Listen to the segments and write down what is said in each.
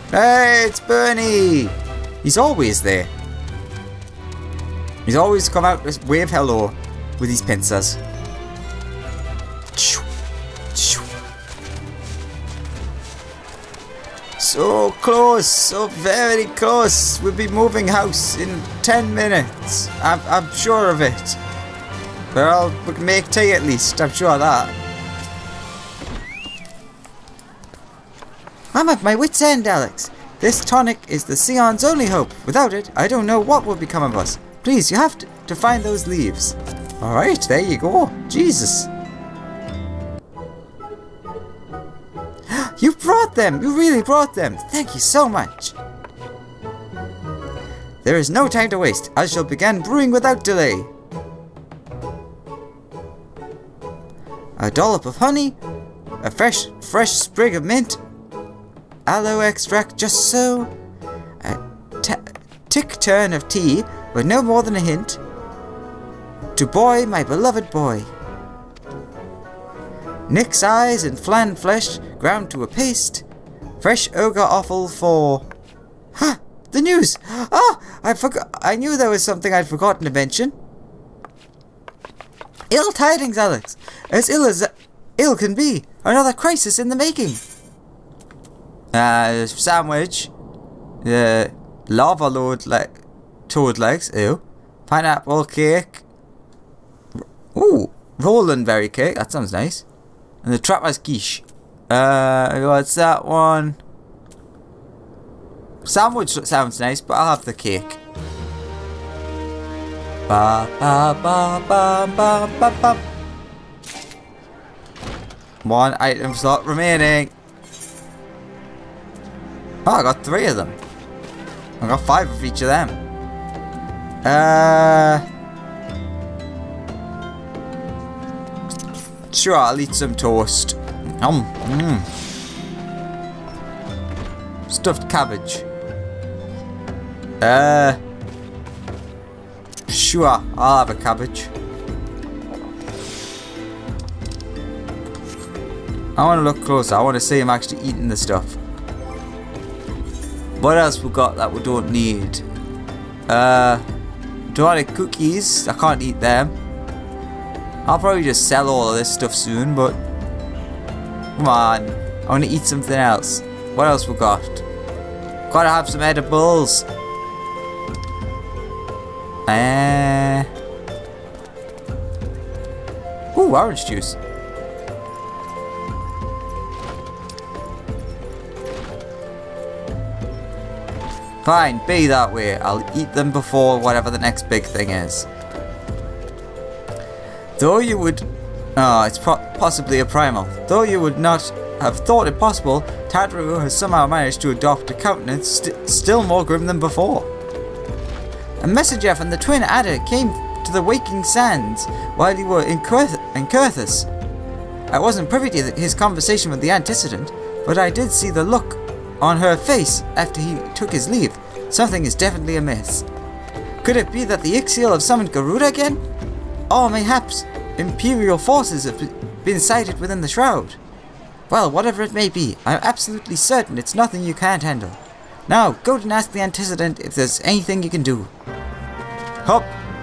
Hey, it's Bernie! He's always there. He's always come out to wave hello with his pincers. So close, so very close. We'll be moving house in 10 minutes. I'm sure of it. Well, we can make tea at least, I'm sure of that. I'm at my wit's end, Alex. This tonic is the Scion's only hope. Without it, I don't know what will become of us. Please, you have to find those leaves. Alright, there you go. Jesus. You brought them! You really brought them! Thank you so much! There is no time to waste. I shall begin brewing without delay. A dollop of honey, a fresh sprig of mint, aloe extract just so, a tick-turn of tea with no more than a hint, to boy, my beloved boy. Nick's eyes and flan flesh ground to a paste, fresh ogre offal for... Ha! The news! Oh! I knew there was something I'd forgotten to mention. Ill tidings, Alex! As ill can be. Another crisis in the making. Sandwich. Lava load toad legs. Ew. Pineapple cake. Ooh, Roland berry cake. That sounds nice. And the trapper's quiche. What's that one? Sandwich sounds nice, but I'll have the cake. Ba ba ba ba ba ba ba. One item slot remaining. Oh, I got 3 of them. I got 5 of each of them. Sure, I'll eat some toast. Stuffed cabbage. Sure, I'll have a cabbage. I want to look closer. I want to see him actually eating the stuff. What else we got that we don't need? Do I like cookies? I can't eat them. I'll probably just sell all of this stuff soon, but come on, I want to eat something else. What else we got? Gotta have some edibles. Ooh, orange juice. Fine, be that way. I'll eat them before whatever the next big thing is. Though you would... Oh, it's possibly a primal. Though you would not have thought it possible, Tadru has somehow managed to adopt a countenance still more grim than before. A messenger from the Twin Adder came to the Waking Sands while you were in Kurthus. I wasn't privy to his conversation with the antecedent, but I did see the look on her face after he took his leave. Something is definitely amiss. Could it be that the Ixiel have summoned Garuda again? Or mayhaps Imperial forces have been sighted within the Shroud? Well, whatever it may be, I'm absolutely certain it's nothing you can't handle. Now, go and ask the antecedent if there's anything you can do. Hop!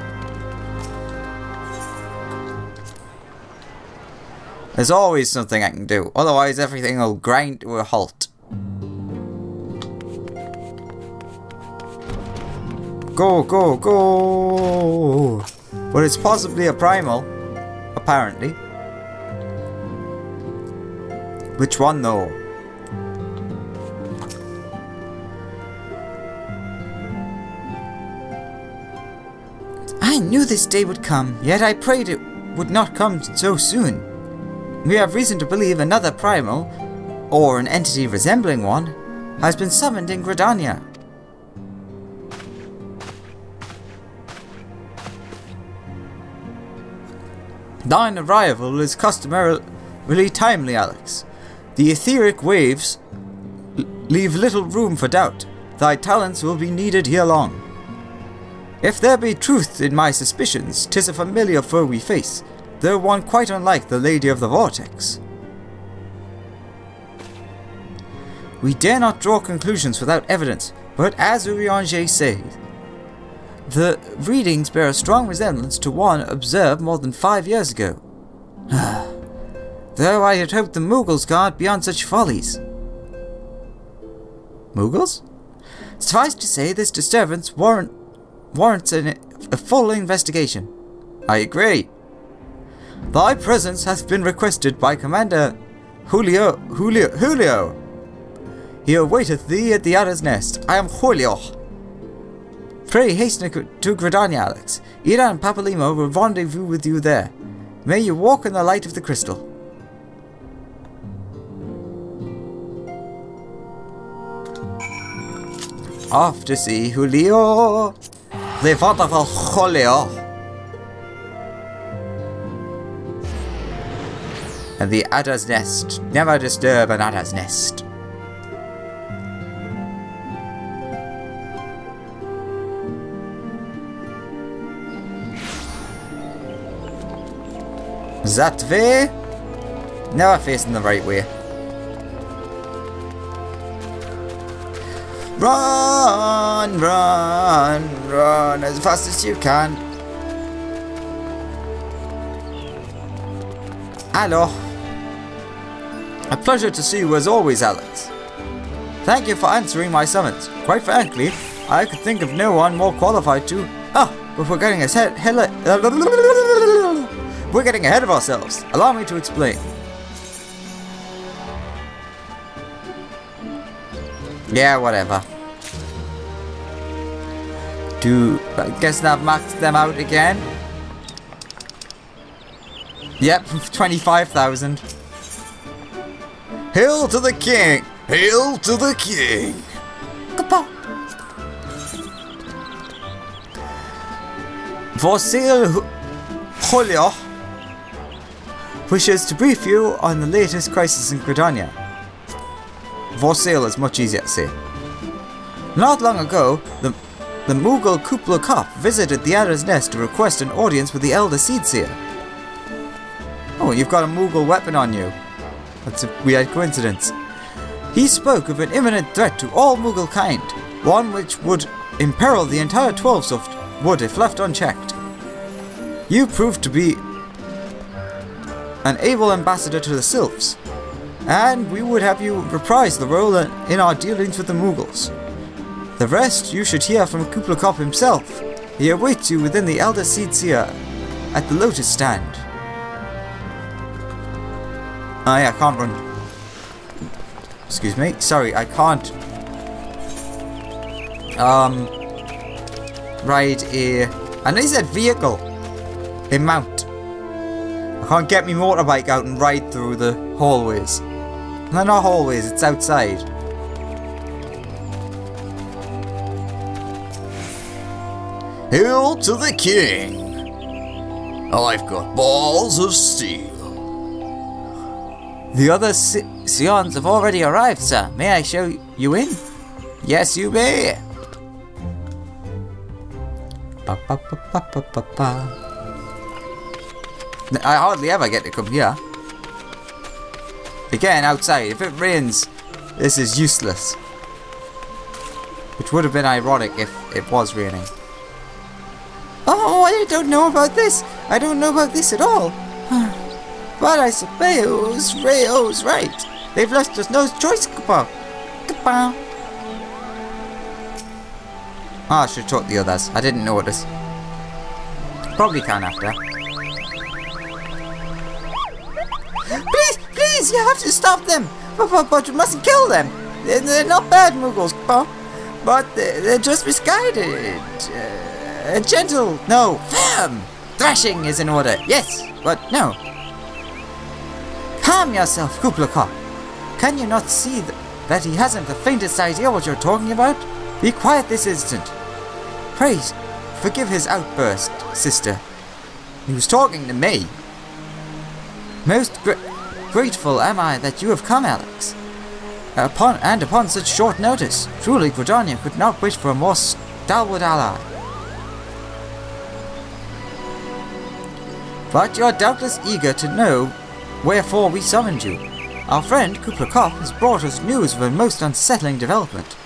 There's always something I can do, otherwise everything will grind to a halt. Go, go, go! But it's possibly a primal, apparently. Which one though? I knew this day would come, yet I prayed it would not come so soon. We have reason to believe another primal, or an entity resembling one, has been summoned in Gridania. Thine arrival is customarily timely, Alex. The etheric waves leave little room for doubt. Thy talents will be needed here long. If there be truth in my suspicions, 'tis a familiar foe we face, though one quite unlike the Lady of the Vortex. We dare not draw conclusions without evidence, but as Urianger says, the readings bear a strong resemblance to one observed more than 5 years ago. Though I had hoped the Mughals guard beyond such follies. Mughals? Suffice to say, this disturbance warrants a full investigation. I agree. Thy presence hath been requested by Commander Julio. He awaiteth thee at the Adder's Nest. I am Julio. Pray hasten to Gridania, Alex. Ida and Papalimo will rendezvous with you there. May you walk in the light of the crystal. Off to see Julio. The wonderful Julio. And the Adder's Nest. Never disturb an Adder's Nest. That way? Never facing the right way. Run, run, run as fast as you can. Hello. A pleasure to see you as always, Alex. Thank you for answering my summons. Quite frankly, I could think of no one more qualified to... Oh, but we're getting We're getting ahead of ourselves. Allow me to explain. Yeah, whatever. I guess I've maxed them out again. Yep, 25,000. Hail to the king! Hail to the king! Goodbye. Vorsil Julio wishes to brief you on the latest crisis in Gridania. Vorsil is much easier to say. Not long ago, the Mughal Kublai Khan visited the Adder's Nest to request an audience with the Elder Seedseer. Oh, you've got a Mughal weapon on you. That's a weird coincidence. He spoke of an imminent threat to all Mughal kind, one which would imperil the entire 12th wood if left unchecked. You proved to be an able ambassador to the Sylphs, and we would have you reprise the role in our dealings with the Mughals. The rest you should hear from Kublai Khan himself. He awaits you within the Elder Seedseer at the Lotus Stand. Oh yeah, I can't run. Excuse me. Sorry, I can't ride a... I know you said vehicle. A mount. I can't get my motorbike out and ride through the hallways. No, not hallways, it's outside. Hail to the king! I've got balls of steel. The other Sions have already arrived, sir. May I show you in? Yes, you may. Ba, ba, ba, ba, ba, ba, ba. I hardly ever get to come here. Again, outside. If it rains, this is useless. Which would have been ironic if it was raining. Oh, I don't know about this. I don't know about this at all. But I suppose Rayo's right. They've left us no choice, Goodbye. Goodbye. Oh, I should have taught the others. I didn't notice. Probably can after. Please, please, you have to stop them. But you mustn't kill them. They're not bad Mughals, but they're just misguided. Gentle, no, firm. Thrashing is in order, yes, but no. Calm yourself, Kublai Khan. Can you not see that he hasn't the faintest idea what you're talking about? Be quiet this instant. Praise, forgive his outburst, sister. He was talking to me. Most grateful am I that you have come, Alex. Upon such short notice, truly Gridania could not wish for a more stalwart ally. But you're doubtless eager to know wherefore we summoned you. our friend Kublai has brought us news of a most unsettling development.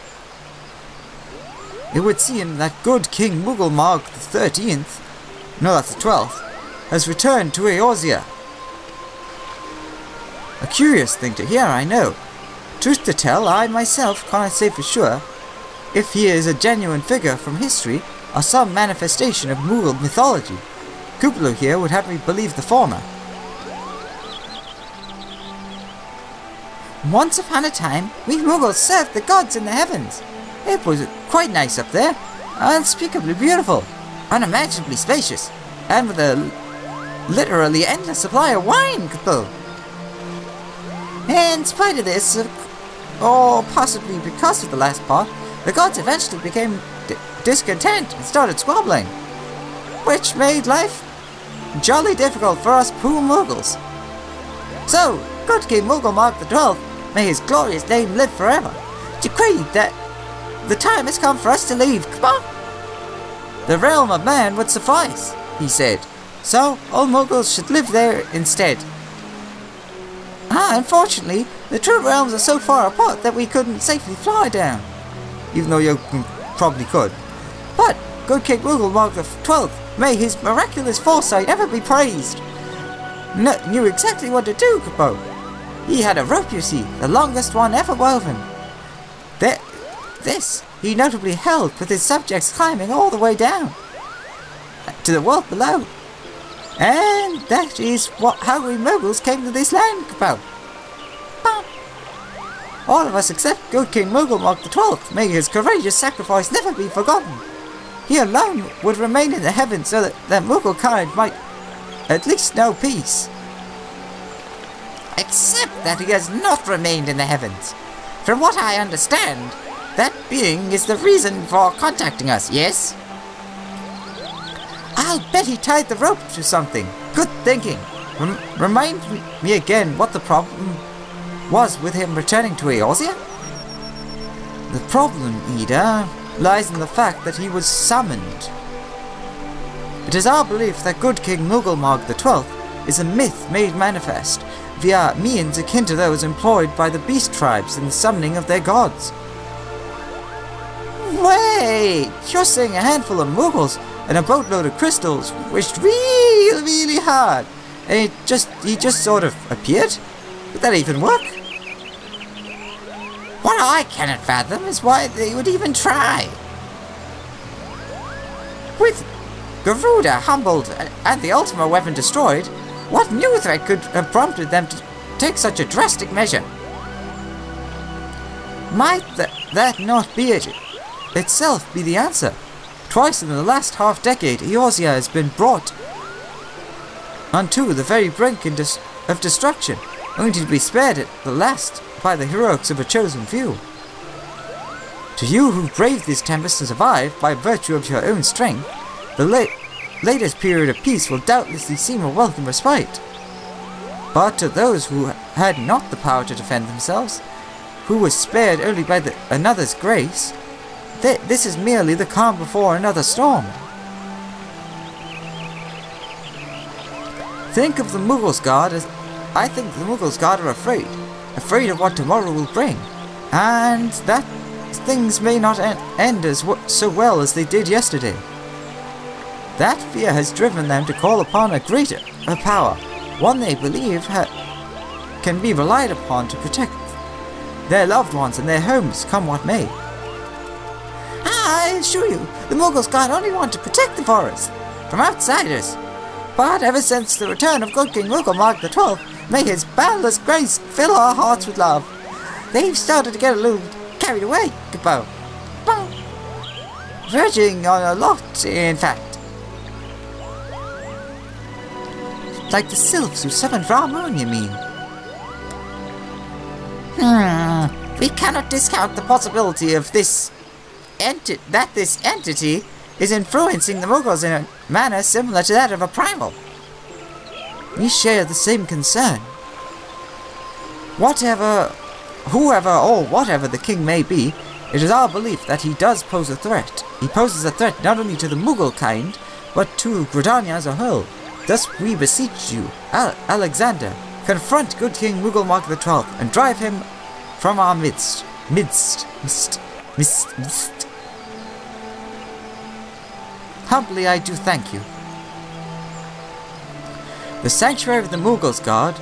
It would seem that good King Mughal the 13th, no, that's the 12th, has returned to Eorzea. A curious thing to hear, I know. Truth to tell, I myself cannot say for sure if he is a genuine figure from history or some manifestation of Mughal mythology. Kublai here would have me believe the former. Once upon a time, we Mughals served the gods in the heavens. It was quite nice up there, unspeakably beautiful, unimaginably spacious, and with a literally endless supply of wine, Kublai. In spite of this, or possibly because of the last part, the gods eventually became discontent and started squabbling, which made life jolly difficult for us poor Mughals. So, good King Mughal the 12th, may his glorious name live forever, decreed that the time has come for us to leave. Come on! The realm of man would suffice, he said, so all Mughals should live there instead. Unfortunately, the true realms are so far apart that we couldn't safely fly down. Even though you probably could. But good King Mughal the 12th, may his miraculous foresight ever be praised, knew exactly what to do, Kublai. He had a rope, you see, the longest one ever woven. This he notably held with his subjects climbing all the way down to the world below. And that is how we Mughals came to this land, Kublai. All of us except good King Mughal the 12th, may his courageous sacrifice never be forgotten. He alone would remain in the heavens so that Mughal kind might at least know peace. Except that he has not remained in the heavens. From what I understand, that being is the reason for contacting us, yes? I'll bet he tied the rope to something. Good thinking. Remind me again what the problem was with him returning to Eorzea? The problem, Ida, lies in the fact that he was summoned. It is our belief that good King Mughal the 12th is a myth made manifest via means akin to those employed by the beast tribes in the summoning of their gods. Wait! You're saying a handful of Mughals and a boatload of crystals wished really hard, and he just sort of appeared? Would that even work? What I cannot fathom is why they would even try. With Garuda humbled and the Ultima weapon destroyed, what new threat could have prompted them to take such a drastic measure? Might that not be itself be the answer? Twice in the last half-decade, Eorzea has been brought unto the very brink of destruction, only to be spared at the last by the heroics of a chosen few. To you who braved this tempest and survived by virtue of your own strength, the latest period of peace will doubtlessly seem a welcome respite. But to those who had not the power to defend themselves, who were spared only by another's grace, this is merely the calm before another storm. Think of the Mughals' guard as I think the Mughals' guard are afraid of what tomorrow will bring, and that things may not end so well as they did yesterday. That fear has driven them to call upon a greater power, one they believe can be relied upon to protect their loved ones and their homes, come what may. I assure you, the Mughals' guard only want to protect the forest from outsiders. But ever since the return of good King Mughal the 12th, may his boundless grace fill our hearts with love, they've started to get a little carried away, Kublai. Verging on a lot, in fact. Like the sylphs who summoned Ramun, you mean? We cannot discount the possibility of this entity is influencing the Mughals in a manner similar to that of a primal. We share the same concern. Whoever or whatever the king may be, it is our belief that he does pose a threat. He poses a threat not only to the Mughal kind, but to Gridania as a whole. Thus we beseech you, Alexander, Confront good King Mughal XII and drive him from our midst. Humbly I do thank you. The sanctuary of the Mughals guard,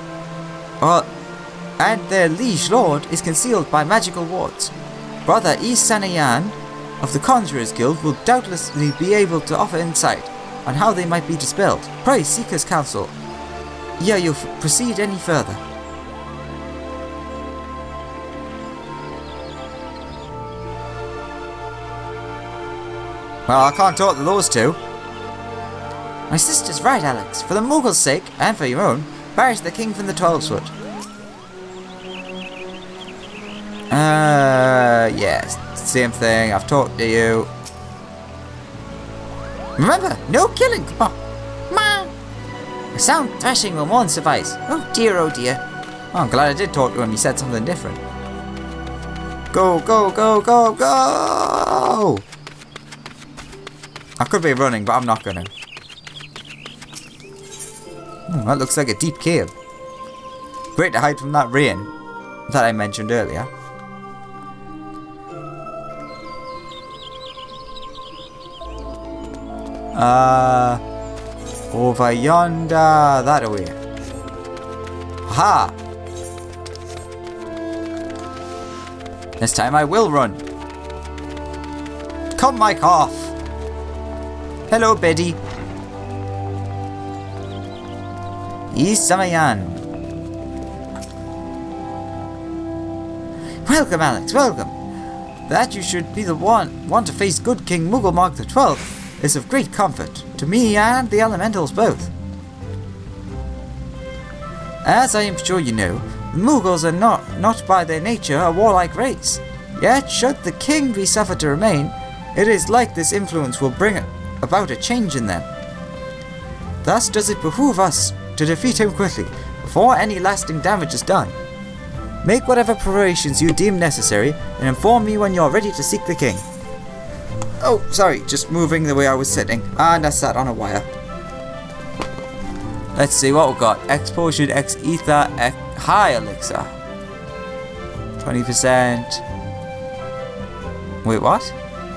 and their liege lord, is concealed by magical wards. Brother E. Sanayan of the Conjurers Guild will doubtlessly be able to offer insight on how they might be dispelled. Pray seek his counsel. Ere you proceed any further. Well, I can't talk to those two. My sister's right, Alex. For the Mughals' sake, and for your own, banish the king from the 12-foot. Yes. Same thing. I've talked to you. Remember, no killing. Come on. Man. A sound thrashing will more than suffice. Oh dear, oh dear. Oh, I'm glad I did talk to him. He said something different. Go, go, go, go, go! I could be running, but I'm not gonna. That looks like a deep cave. Great to hide from that rain that I mentioned earlier. Over yonder, that way. Ha! This time I will run. Come, my calf. Hello, Betty. Samayan. Welcome, Alex, welcome. That you should be the one to face good King Mughal XII is of great comfort to me and the elementals both. As I am sure you know, the Mughals are not by their nature a warlike race. Yet, should the king be suffered to remain, it is like this influence will bring about a change in them. Thus does it behoove us to defeat him quickly, before any lasting damage is done. Make whatever preparations you deem necessary, and inform me when you are ready to seek the king. Oh, sorry, just moving the way I was sitting, and I sat on a wire. Let's see what we've got. X potion, X ether, X high elixir. 20%. Wait, what?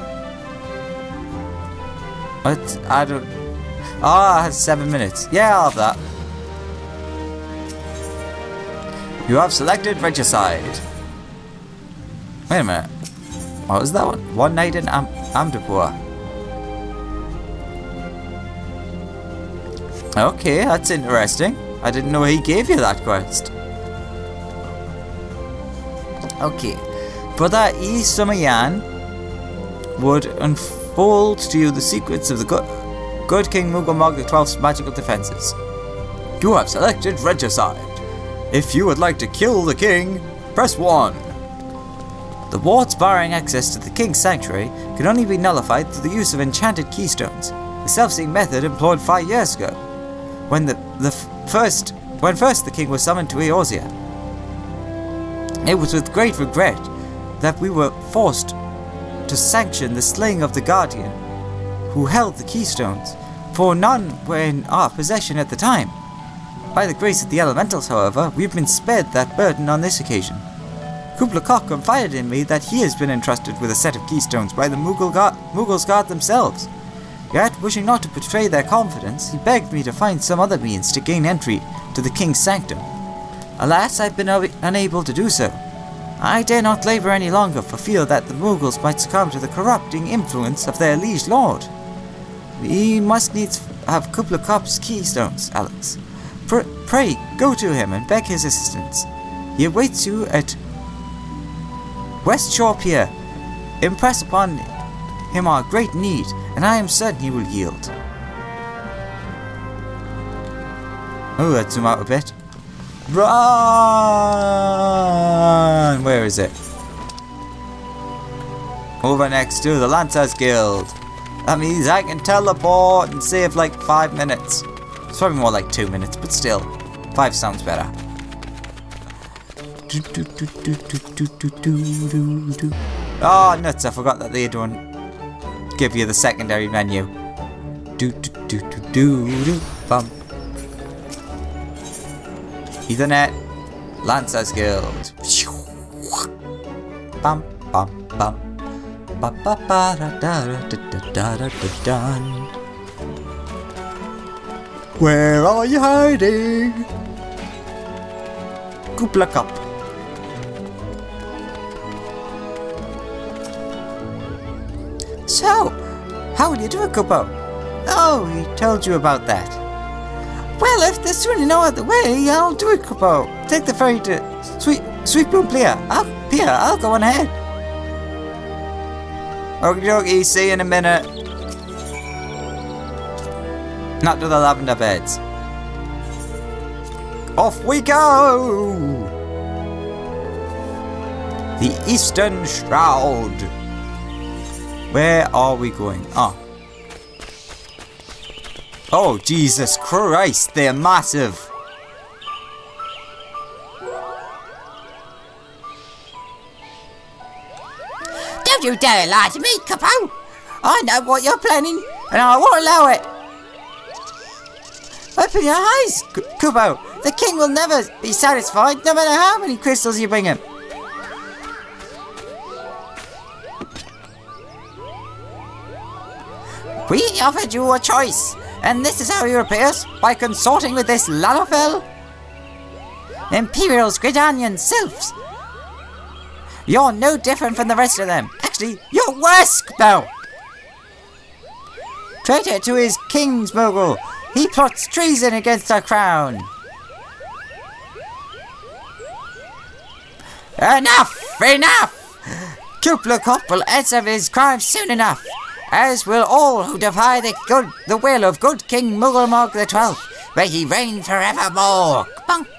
What? I don't... Ah, it has 7 minutes. Yeah, I'll have that. You have selected Regicide. Wait a minute. What was that one? One night in Amdapur. Okay, that's interesting. I didn't know he gave you that quest. Okay. Brother E. Samayan would unfold to you the secrets of the good King Mughal XII's magical defenses. You have selected Regicide. If you would like to kill the king, press 1. The wards barring access to the king's sanctuary can only be nullified through the use of enchanted keystones, the self-same method employed 5 years ago, when first the king was summoned to Eorzea. It was with great regret that we were forced to sanction the slaying of the guardian who held the keystones, for none were in our possession at the time. By the grace of the elementals, however, we've been spared that burden on this occasion. Kubla Kak confided in me that he has been entrusted with a set of keystones by the Mughals guard themselves. Yet, wishing not to betray their confidence, he begged me to find some other means to gain entry to the king's sanctum. Alas, I've been unable to do so. I dare not labour any longer for fear that the Mughals might succumb to the corrupting influence of their liege lord. We must needs have Kubla Kak's keystones, Alex. Pray, go to him and beg his assistance. He awaits you at West Shore Pier. Impress upon him our great need, and I am certain he will yield. Oh, let's zoom out a bit. Run! Where is it? Over next to the Lancers Guild. That means I can teleport and save like 5 minutes. It's probably more like 2 minutes, but still. 5 sounds better. Oh, nuts, I forgot that they don't give you the secondary menu. Bum. Ethernet. Lancer's Guild. Bum bum bum. Ba ba ba da da da da da da da. Where are you hiding? Kupla Cup. So, how will you do it, Kupo? Oh, he told you about that. Well, if there's really no other way, I'll do it, Kupo. Take the ferry to Sweet Bloom Pier. I'll go on ahead. Okie dokie, see you in a minute. Not to the lavender beds. Off we go! The Eastern Shroud. Where are we going? Oh, Jesus Christ, they're massive. Don't you dare lie to me, Kupo! I know what you're planning, and I won't allow it. Open your eyes, Kupo. The king will never be satisfied, no matter how many crystals you bring him. We offered you a choice, and this is how he appears, by consorting with this Lalafell. Imperial's Gridanian sylphs. You're no different from the rest of them. Actually, you're worse, Kupo. Traitor to his king's mogul, he plots treason against our crown. Enough! Enough! Kupla Cup will answer for his crimes soon enough, as will all who defy the will of good King Mughal the 12th. May he reign forevermore. Bonk.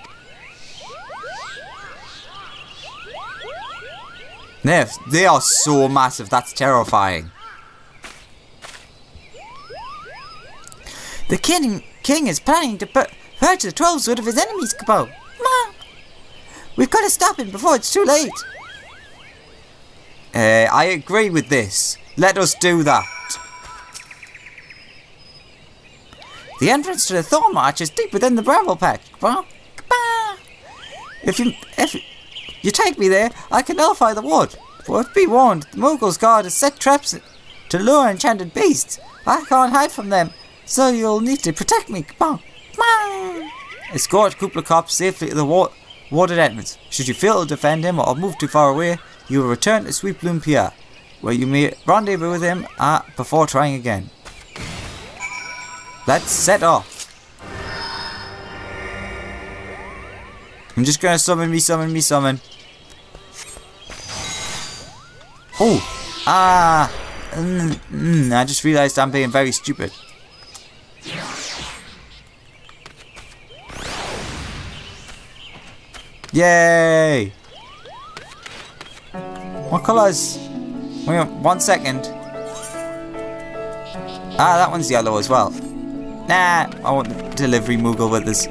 They are so massive, that's terrifying. The king is planning to purge the 12s of his enemies, Kupo. We've got to stop him before it's too late. I agree with this. Let us do that. The entrance to the Thorn March is deep within the Bramble Patch. If you take me there, I can nullify the ward. But be warned, the Mughal's guard has set traps to lure enchanted beasts. I can't hide from them, so you'll need to protect me. Come on. Escort Kupla Cup safely to the warded entrance. Should you fail to defend him or move too far away, you will return to Sweet Bloom Pier, where you may rendezvous with him before trying again. Let's set off. I'm just gonna summon. Oh! I just realised I'm being very stupid. Yay! What colours? Wait 1 second. That one's yellow as well. Nah, I want the delivery Moogle with us.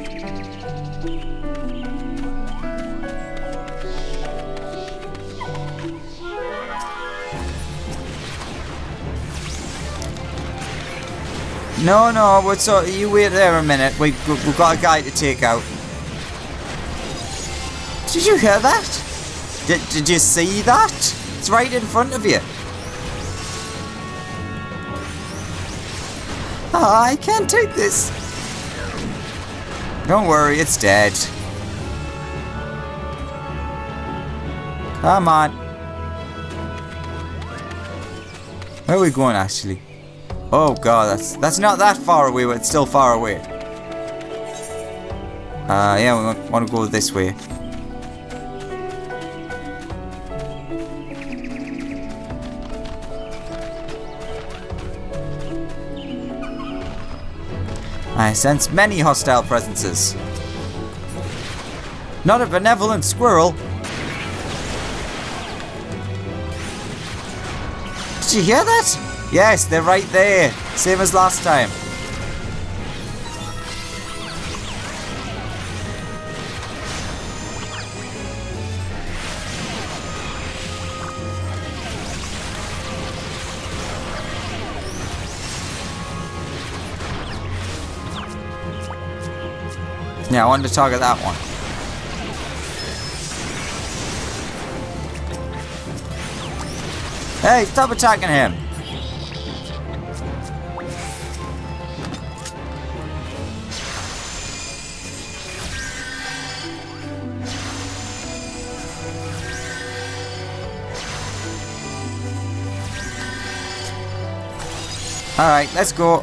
No, you wait there a minute. We've got a guy to take out. Did you hear that? Did you see that? It's right in front of you. I can't take this. Don't worry, it's dead. Come on. Where are we going, actually? Oh god, that's not that far away, but it's still far away. Yeah, we want to go this way. I sense many hostile presences. Not a benevolent squirrel. Did you hear that? Yes, they're right there. Same as last time. Yeah, I wanted to target that one. Hey, stop attacking him! Alright, let's go.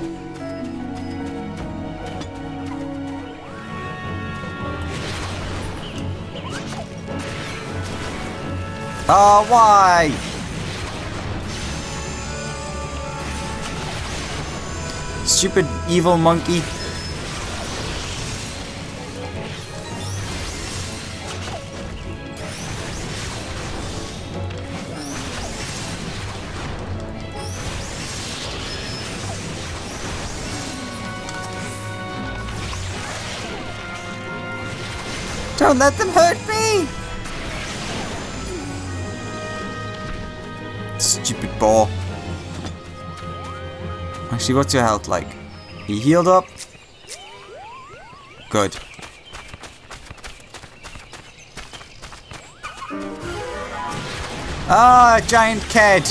Oh, why? Stupid evil monkey. Don't let them hurt me! Stupid ball. Actually, what's your health like? You healed up? Good. Ah, giant kid!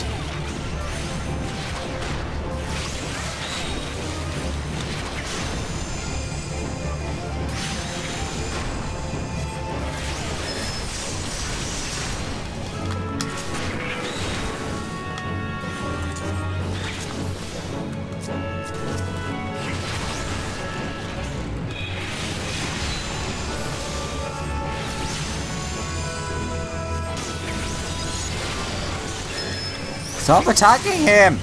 Stop attacking him!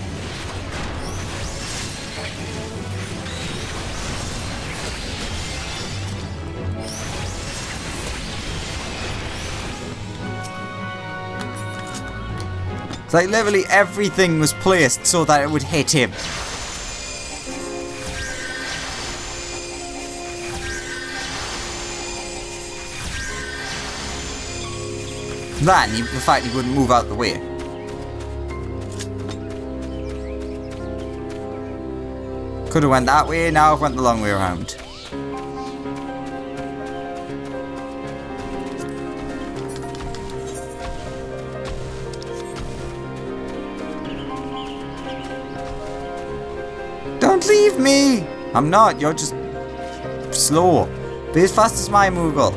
It's like literally everything was placed so that it would hit him. That and the fact he wouldn't move out the way. Could have went that way, now I've went the long way around. Don't leave me! I'm not, you're just slow. Be as fast as my Moogle.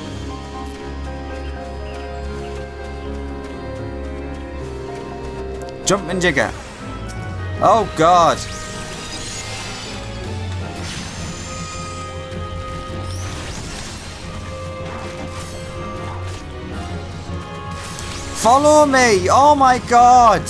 Jumping jigger. Oh god. Follow me! Oh my god!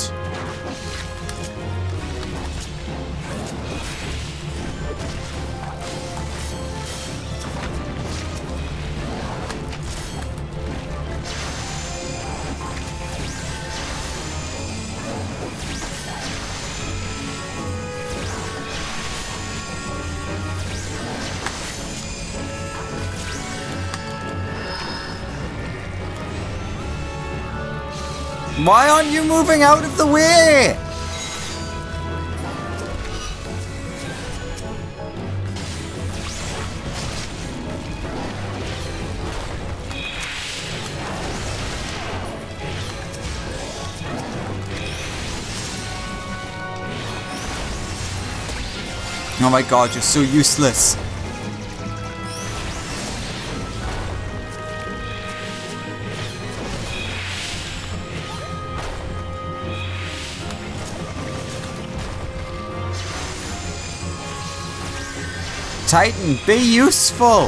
Why aren't you moving out of the way? Oh my god, you're so useless. Titan, be useful!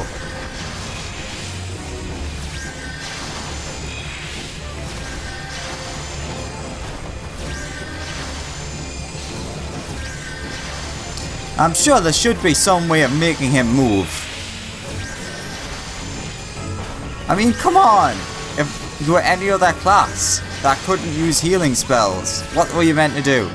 I'm sure there should be some way of making him move. I mean, come on! If you were any other class that couldn't use healing spells, what were you meant to do?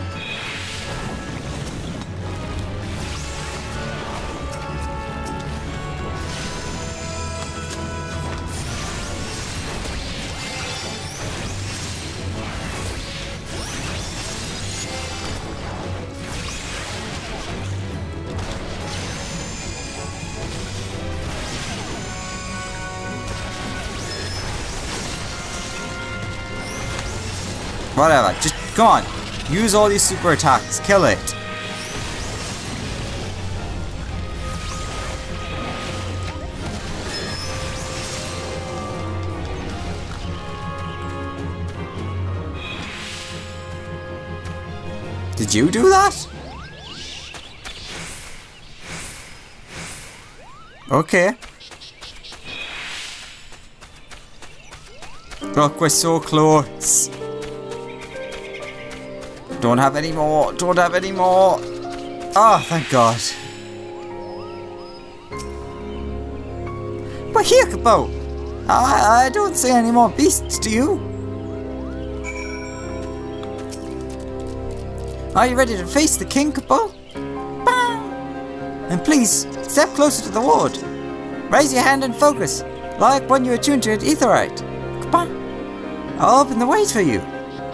Whatever, just Come on. Use all these super attacks. Kill it. Did you do that? Okay. Look, we're so close. Don't have any more. Don't have any more. Oh, thank God. But here, Kapo. I don't see any more beasts, do you? Are you ready to face the king, Kapo? And please, step closer to the ward. Raise your hand and focus, like when you attune to it aetherite. Kapo. I'll open the ways for you.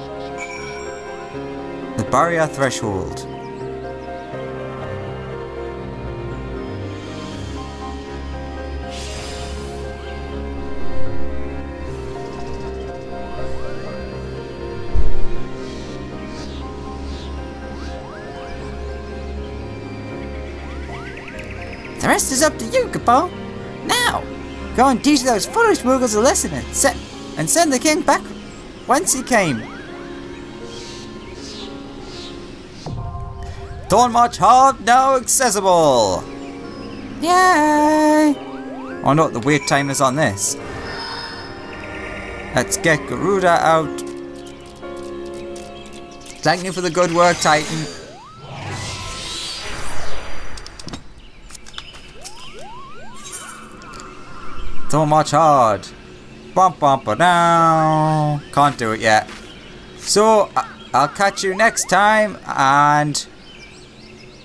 The barrier threshold. The rest is up to you, Kapo. Now, go and teach those foolish Moogles a lesson and send the king back whence he came. Thornmarch Hard now accessible. Yay! I wonder what the wait time is on this. Let's get Garuda out. Thank you for the good work, Titan. Thornmarch Hard. Bump bump down. Can't do it yet. So I'll catch you next time, and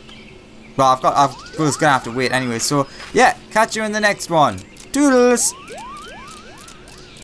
well, I was gonna have to wait anyway. So yeah, catch you in the next one. Toodles.